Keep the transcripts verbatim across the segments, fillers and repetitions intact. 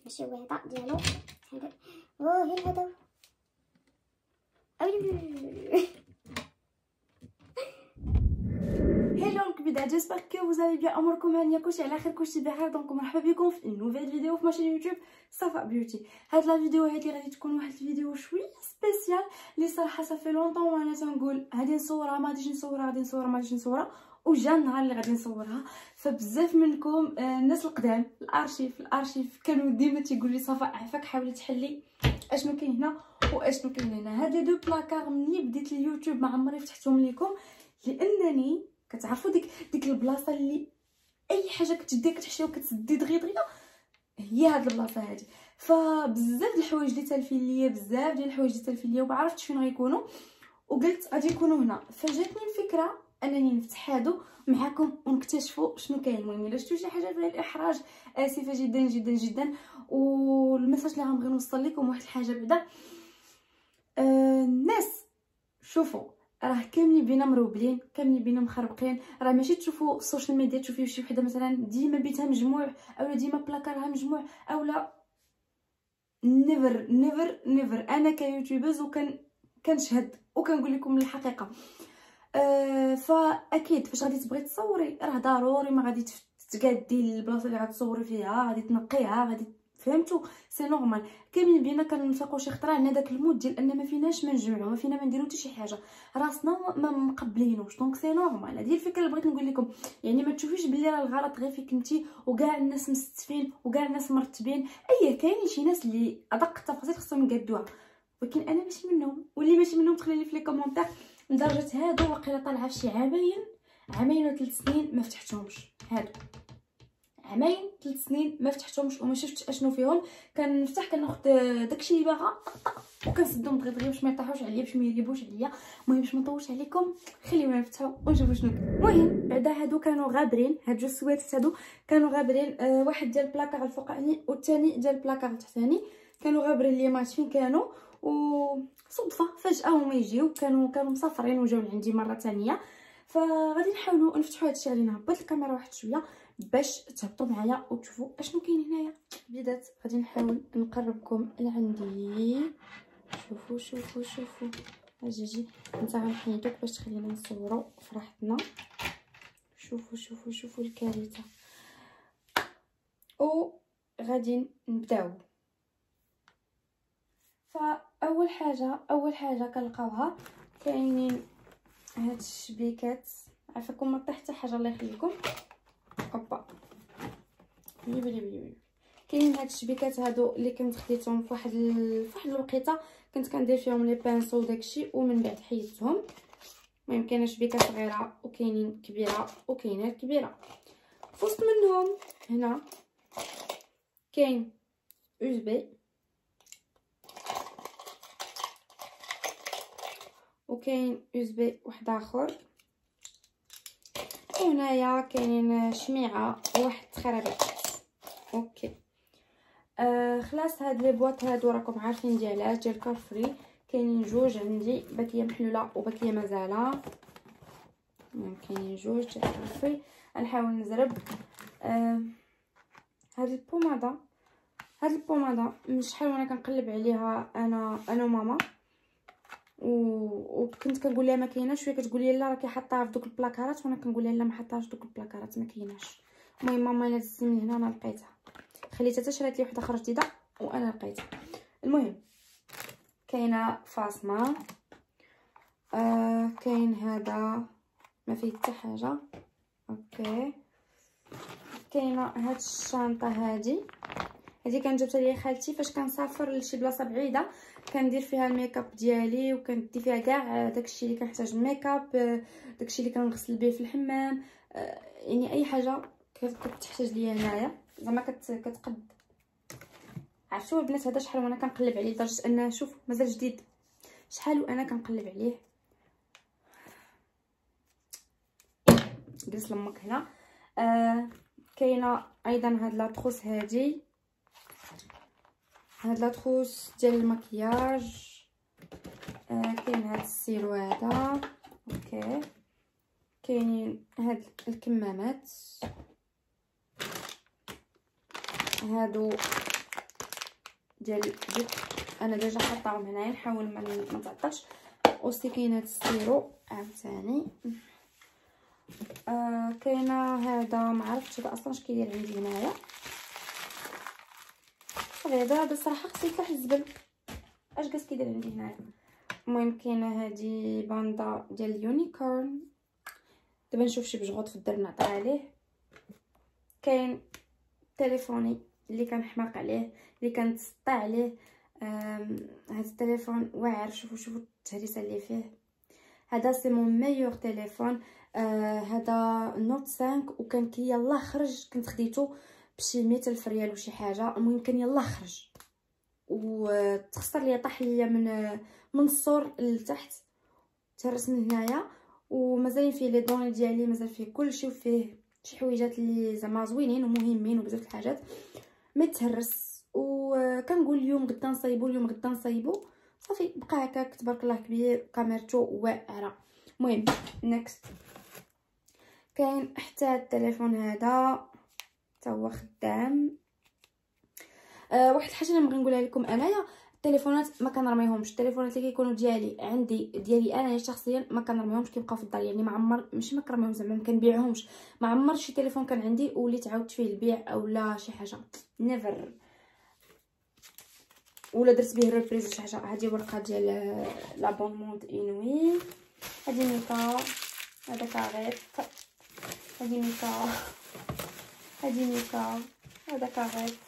ماشي هو هذا ديالو هذا اوه غير هذا Hello الكبيدات، j'espère que vous allez bien. اموركم هانيه كلشي على خير كلشي بخير. دونك مرحبا بكم في نوفيل فيديو في ماشين يوتيوب صفاء بيوتي. هاد لا فيديو هادي غادي تكون واحد الفيديو شويه سبيسيال اللي صراحه صافي لونطون وانا تنقول غادي نصورها ما غاديش نصورها غادي نصورها ما غاديش نصورها وجا النهار اللي غادي نصورها. فبزاف منكم آه الناس القدام الارشيف الارشيف كانوا ديما تيقول لي صفاء عافاك حاولي تحلي اشنو كاين هنا واشنو كاين هنا. هاد لي دو بلاكار ملي بديت اليوتيوب ما عمري فتحتهم لكم لانني كتعرفوا ديك ديك البلاصه اللي اي حاجه كتدير كتحشيها وكتسدي دغيا دغيا هي هاد البلاصه هادي. فبزاف د الحوايج اللي تالفين ليا بزاف ديال الحوايج اللي تالفين ليا وما عرفتش فين غيكونوا وقلت غادي يكونوا هنا. فجاتني الفكره انني نفتح هادو معكم ونكتشفوا شنو كاين. المهم الا شفتوا شي حاجه فيها الاحراج اسفه جدا جدا جدا. والميساج اللي غنبغي نوصل لكم واحد الحاجه بعدا آه الناس شوفوا راه كاملين بينا مروبلين كاملين بينا مخربقين. راه ماشي تشوفوا السوشيال ميديا تشوفي شي وحده مثلا ديما بيتها مجموع اولا ديما بلاكارها مجموع اولا نيفر نيفر نيفر. انا كيوتيوبرز وكان كنشهد وكنقول لكم الحقيقه أه فاكيد فاش غادي تبغي تصوري راه ضروري ما غادي تقادي البلاصه اللي غتصوري فيها غادي تنقيها غادي فهمتوا سي نورمال. كاملين بينا كنفيقوا شي خطره عندنا داك المود ديال ان ما فيناش ما نجمعوا ما فينا ما نديرو حتى شي حاجه راسنا ما مقبلينوش. دونك سي نورمال. هذه الفكره اللي بغيت نقول لكم يعني ما تشوفيش بلي راه الغلط غير فيك انتي وكاع الناس مستفين وكاع الناس مرتبين. اي كاينين شي ناس اللي ادق التفاصيل خصهم يقادوها ولكن انا ماشي منهم. واللي ماشي منهم تخلي لي في لي كومونتير. لدرجه هادو واقيلا طالعه في شي عامين عامين ولا ثلاث سنين ما فتحتهمش. هادو عامين ثلاث سنين ما فتحتهمش وما شفتش اشنو فيهم. كنفتح كناخذ داكشي اللي باغا وكنسدهم دغيا دغيا باش ما يطيحوش عليا باش ما يريبوش عليا. المهم باش ما نطولش عليكم خليونا نفتحوا ونشوفوا شنو كاين. المهم بعدا هادو كانوا غابرين هاد جوج سويتات هادو كانوا غابرين آه واحد ديال البلاكار الفوقاني والثاني ديال البلاكار التحتاني كانوا غابرين ليا ما عرفتش فين كانوا وصدفه فجاه هما يجيو كانوا كانوا مسافرين وجاو لعندي مره ثانيه. فغادي نحاولوا نفتحوا هادشي. غادي نهبط الكاميرا واحد شويه باش تهبطوا معايا وتشوفوا اشنو كاين هنايا. بدات غادي نحاول نقربكم لعندي. شوفوا شوفوا شوفوا اجي انت غنحيدوك باش تخلينا نصوروا فرحتنا. شوفوا شوفوا شوفوا الكارثه. او غادي نبداو. فاول حاجه اول حاجه كنلقاوها كاينين هاد الشبيكات. عافاكم ما طيح حتى حاجه الله يخليكم. اوبا بلي بلي بلي كاينين هاد الشبيكات هادو اللي كنت خديتهم في واحد ال... في واحد الوقيته كنت كندير فيهم لي بانسو وداكشي ومن بعد حيدتهم. المهم كاينه شبيكه صغيره وكاينين كبيره وكاينه كبيره. فوسط منهم هنا كاين يو اس بي وكاين يو اس بي واحد اخر. وهنايا كاينين شميعه وواحد خرابيط. اوكي آه خلاص هاد لي بواط هادو راكم عارفين ديالات ديال كارفري. كاينين جوج عندي باكيه محلوله وباكيه مازاله. كاينين جوج ديال كارفري. نحاول نزرب آه هاد البوماده. هاد البوماده من شحال وانا كنقلب عليها انا انا وماما وكنت كنقول لها ما كايناش شويه كتقول لي لا راكي حاطاها في دوك البلاكارات وانا كنقول لها لا ما حطاهاش دوك البلاكارات ما كايناش. المهم ماما الا دزتي من هنا انا لقيتها خليتها حتى شرات لي وحده اخرى جديده وانا لقيتها. المهم كاينه فاصمه آه كاين هذا ما فيه حتى حاجه. اوكي كاينه هاد الشنطه هادي هادي كانت جابتها لي خالتي فاش كنسافر لشي بلاصه بعيده كندير فيها الميكاب ديالي وكندي فيها كاع داكشي اللي كنحتاج الميكاب داكشي اللي كنغسل به في الحمام يعني اي حاجه كتحتاج ليا هنايا زعما كت كتقد. عرفتوا البنات هذا شحال وانا كنقلب عليه لدرجه ان شوف مازال جديد شحال وانا كنقلب عليه. جلس لامك هنا. آه كاينه ايضا هاد لاطخوس هادي هاد لاطخوس ديال المكياج. آه كاين هاد السيرو هذا. اوكي كاينين هاد الكمامات هادو ديال بيك، انا ديجا حطاهم هنايا نحاول ما ما تعطلش. اوسي كاينه هاد السيرو عاوتاني. آه كاينه هذا ما عرفتش هذا اصلا اش كيدير عندي هنايا. صافي هذا هذا الصراحه خصو يطيح الزبل، اش كاس كيدير عندي هنايا. المهم كاينه هادي باندا ديال اليونيكورن، دابا نشوف شي بجغوط في الدرب نعطي عليه. كاين تليفوني اللي كنحماق عليه، اللي كنتسطى عليه. هذا التليفون واعر، شوفوا شوفوا التهريسه اللي فيه. هذا سي مون ميور تليفون. آه هذا نوت خمسة، وكان كي يلاه خرج كنت خديته بشي مية الف ريال وشي حاجه. المهم كان يلاه خرج وتخسر ليا، طاح ليا من من السور لتحت، تهرس من هنايا. ومازال فيه لي دوني ديالي، مازال فيه كلشي، وفيه شي حويجات اللي زعما زوينين ومهمين وبزاف الحاجات. ما تهرس. وكنقول اليوم غدا نصايبو، اليوم غدا نصايبو. صافي بقى هكاك تبارك الله كبير، كاميرته واعره. المهم نيكست كاين حتى التليفون هذا حتى هو خدام. أه واحد الحاجه اللي نبغي نقولها لكم انايا، التليفونات ما كنرميهمش. التليفونات اللي كيكونوا ديالي عندي ديالي انا شخصيا ما كنرميهمش، كيبقاو في الدار. يعني ما عمر ماشي ما كنرميهم زعما ما كنبيعهمش، ما عمر شي تليفون كان عندي وليت عاودت فيه البيع اولا شي حاجه، نيفر. ولا درت به ريبريز شي حاجه. هذه ورقه ديال لابونمون انوي، هذه ميكا، هذا كاريف، هذه ميكا، هذه ميكا، هذا كاريف.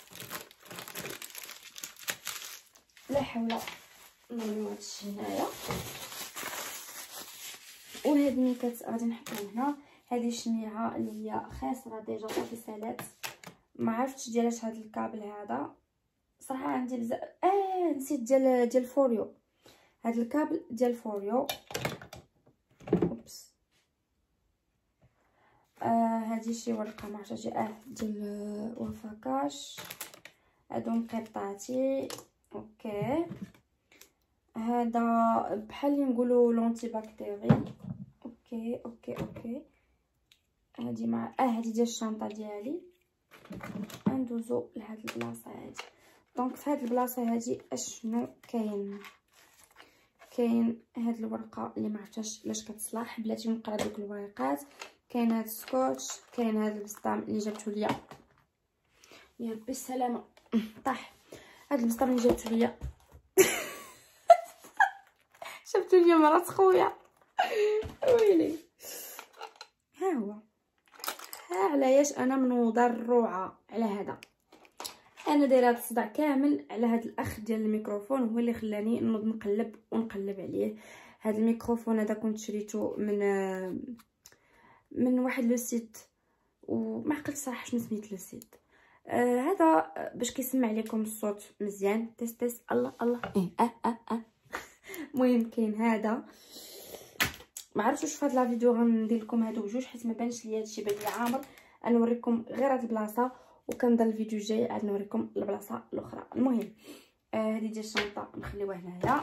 لا حول نرميو هادشي هنايا. وهاد ميكات غادي نحطهم هنا. هذه شميعه اللي هي خاسره ديجا صافي سالات، ما عرفتش ديالاش هاد الكابل هذا صراحه. عندي بزاف. اه نسيت ديال ديال فوريو، هاد الكابل ديال فوريو. اوبس. آه هذه شي ورقه ما عرفتش اه ديال وفاكاش. هادو مقطعاتي. اوكي هذا بحال اللي نقولوا لونتي باكتيري. اوكي اوكي اوكي هذه مع اه هذه ديال الشنطه ديالي. ندوزو لهاد البلاصه هادي. دونك في هاد البلاصه هادي اشنو كاين؟ كاين هاد الورقه اللي ما عرفتش لاش كتصلح، بلاتي نقرا دوك الورقات. كاين هاد السكوتش، كاين هاد البسطام اللي جابتو ليا، يا ربي السلامه طاح. هاد البسطام اللي جابتو ليا شفتو ليا مرات خويا ويلي. ها هو، ها علاش انا منوضه الروعه على هذا. انا دايره هذا الصداع كامل على هذا الاخ ديال الميكروفون، هو اللي خلاني نوض نقلب ونقلب عليه. هذا الميكروفون هذا كنت شريته من من واحد لو سيت، وما عقلت صراحه شنو سميت لو سيت. آه هذا باش كيسمع لكم الصوت مزيان. تيس تيس الله الله إيه اه اه اه. المهم كاين هذا، ما عرفتش واش في هاد لا فيديو غندير لكم هادو بجوج حيت ما بانش ليا هادشي بان لي عامر. غنوريكم غير هاد البلاصه، وكنضل الفيديو الجاي عاد نوريكم البلاصه الاخرى. المهم آه هذه ديال الشنطه نخليوها هنايا.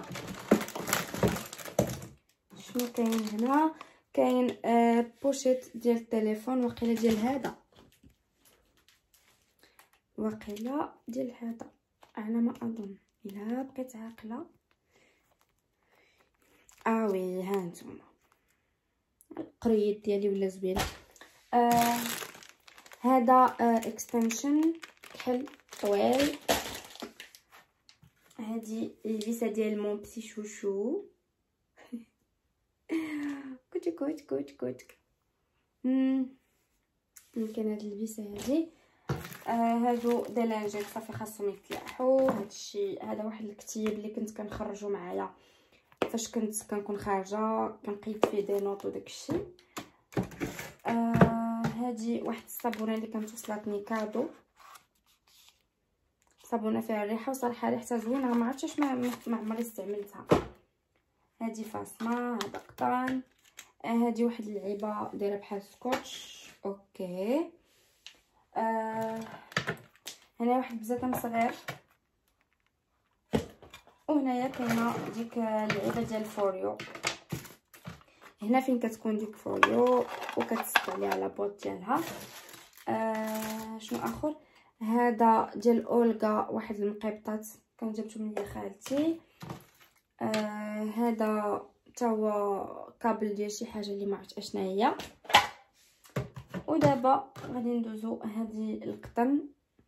شنو كاين هنا؟ كاين آه بوشيت ديال التليفون، وقيله ديال هذا، وقيله ديال هذا على ما اظن، الا بقيت عاقله. اه وي ها نتوما القريد ديالي ولا زوين. آه هذا آه اكستنشن كحل طويل. هذه الفيسا ديال مون بسي شوشو كوت كوت كوت كوت. يمكن هاد الفيسا هذه. آه هادو دلانجات صافي خاصهم يتلاحوا. هادشي هذا واحد الكتيب اللي كنت كنخرجو معايا فاش كنت كنكون خارجه، كنقيد فيه دي نوط وداكشي. آه هادي واحد الصابونه اللي كانت وصلتني كادو، صابونه فيها الريحه وصراحه ريحتها زوينه، ما عرفتش ما ما عمري استعملتها. هادي فاصمه، هذا قطن. آه هادي واحد اللعيبه دايره بحال سكوتش. اوكي آه هنا واحد بزاتم صغير، وهنايا كاينه ديك اللعيبه ديال فوريو. هنا فين كتكون ديك فوريو وكتسد عليها لابوط ديالها. آه شنو اخر؟ هذا ديال اولغا واحد المقيبطات كان جابتو من خالتي. آه هذا تا هو كابل ديال شي حاجه اللي ما عرفت اشنا هي. ودابا غادي ندوزو هذه القطن.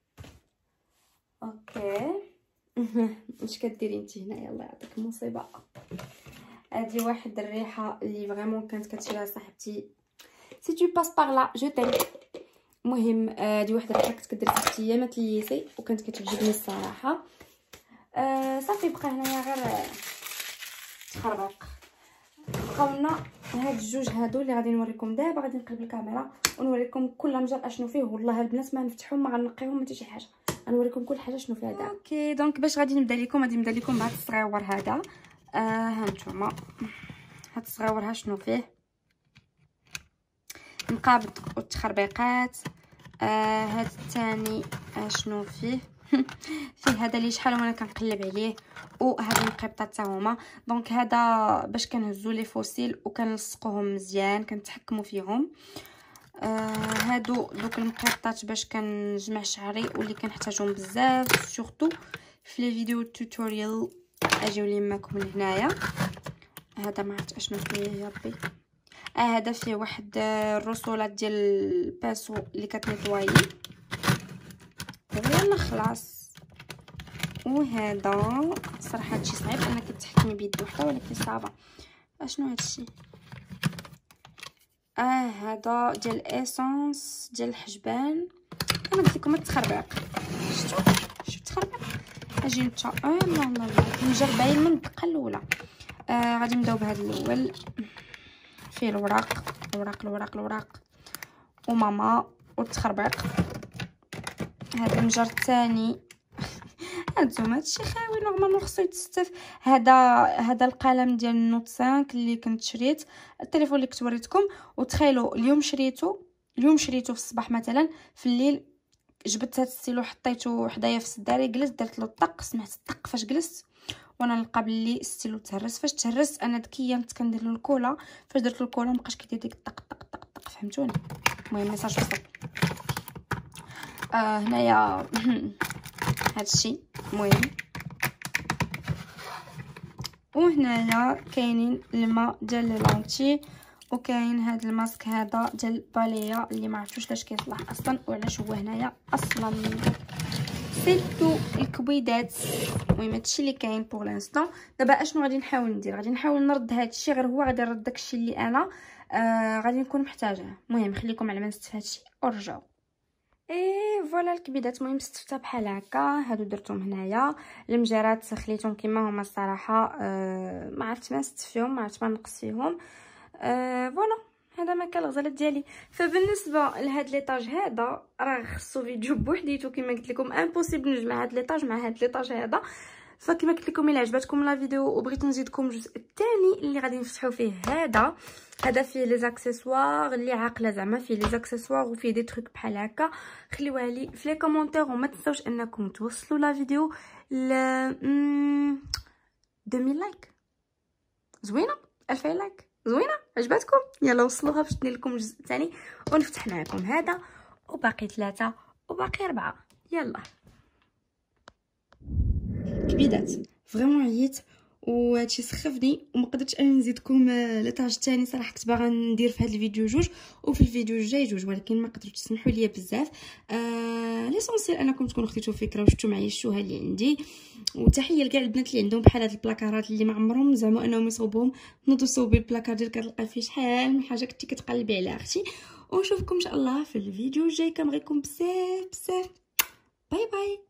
اوكي اش كديري انت هنايا؟ الله يعطيك المصيبه. هذه واحد الريحه اللي فريمون كانت كتشريها صاحبتي، سي تو باس باغ لا جو تيم. المهم هذه واحد الريحه كنت كدير صاحبتي ايامات ليسي وكانت كتعجبني الصراحه. آه صافي بقى هنايا غير تخربق. بقاولنا هاد الجوج هادو اللي غادي نوريكم دابا. غادي نقلب الكاميرا ونوريكم كل مجر اشنو فيه. والله البنات ما نفتحهم ما غنقيهم حتى شي حاجه، غنوريكم كل حاجه شنو فيها دابا. اوكي دونك باش غادي نبدا لكم غادي نبدا لكم بهذا الصغيور هذا. آه ها نتوما هاد الصغيور ها شنو فيه، مقابض والتخربيقات. آه هاد الثاني شنو فيه فيه هذا اللي شحال وانا كنقلب عليه، وهاد المقيبطات حتى هما. دونك هذا باش كنهزو لي فوسيل وكنلصقوهم مزيان كنتحكموا فيهم. آه هادو دوك المقيبطات باش كنجمع شعري واللي كنحتاجهم بزاف سورتو في لي فيديو توتوريال. اجيو لي معكم من هنايا. هذا ما عرفت اشنو فيه يا ربي. اه هذا فيه واحد الرسولات ديال الباسو اللي كتنيطواي. يلا خلاص. وهذا صراحه هادشي صعيب انك تحكمي بيد وحده ولكن صعبه. اشنو هادشي؟ اه هذا ديال ايسونس ديال الحجبان. انا قلت لكم التخربيق. شفتوا شفتوا التخربيق؟ اجي نتا اه لا لا لا مجربين من الدقه الاولى. آه غادي نبداو بهذا الاول. فيه الوراق الوراق الوراق الوراق وماما والتخربيق. هذا المجر الثاني هانتوما هادشي خاوي نورمالمون خصو يتستف. هذا هذا القلم ديال النوت خمسة اللي كنت شريت التليفون اللي كنت وريتكم. وتخيلوا اليوم شريته اليوم شريته في الصباح مثلا، في الليل جبت هذا الستيلو حطيته حدايا في السداري جلست درت له الطق. سمعت الطق فاش جلست وانا نلقى بلي الستيلو تهرس. فاش تهرس انا ذكيه كنت كندير له الكولا. فاش درت له الكولا مابقاش كيدير ديك الطق طق طق طق فهمتوني. المهم ميساج وصل. آه هنايا هادشي المهم. وهنايا كاينين الماء ديال لونتي وكاين هاد الماسك هذا ديال باليا اللي ما عرفتوش لاش كيطلع اصلا وعلاش هو هنايا اصلا. سيتو الكبيدات. المهم هادشي اللي كاين بور لانستون. دابا اشنو غادي نحاول ندير؟ غادي نحاول نرد هادشي غير هو غادي نرد داكشي اللي انا آه غادي نكون محتاجاه. المهم خليكم على ما نستف هادشي ورجعوا. اي فوالا الكبيدات. المهم استفتها بحال هكا. هادو درتهم هنايا. المجارات خليتهم كما هما الصراحه. آه ما عرفت ما نستف فيهم ما عرفت ما نقص فيهم. آه فوالا هذا ما كان الغزالات ديالي. فبالنسبه لهاد ليطاج هذا راه خصو فيديو بوحديتو كما قلت لكم. امبوسيبل نجمع هاد ليطاج مع هاد ليطاج هذا. فكما قلت لكم الا عجبتكم لا فيديو وبغيت نزيدكم الجزء الثاني اللي غادي نفتحوا فيه هذا هذا فيه لي زاكسيسوار اللي عاقله زعما فيه لي زاكسيسوار وفيه دي تروك بحال هكا. خليوها لي في لي كومونتير وما تنساوش انكم توصلوا لا فيديو ل ألفين لايك. زوينه ألفين لايك زوينه عجبتكم. يلا وصلوها باش ندير لكم الجزء الثاني ونفتح معكم هذا وباقي ثلاثه وباقي اربعه. يلا كبيدات فريمون عييت وهادشي سخفني وما قدرتش انا نزيدكم ليطاج الثاني. صراحه كنت باغا ندير في هذا الفيديو جوج وفي الفيديو الجاي جوج ولكن ما قدرتش تسمحوا لي بزاف. آه ليسونسيال انكم تكونوا خديتوا فكره وشفتوا معايا الشوهه اللي عندي. وتحيه لكاع البنات اللي عندهم بحال هاد البلاكارات اللي ما عمرهم زعما انهم يصوبوهم. نوضوا صوبي البلاكار ديالك كتلقى فيه شحال من حاجه كنتي كتقلبي عليها اختي. ونشوفكم ان شاء الله في الفيديو الجاي. كنبغيكم بزاف بزاف. باي باي.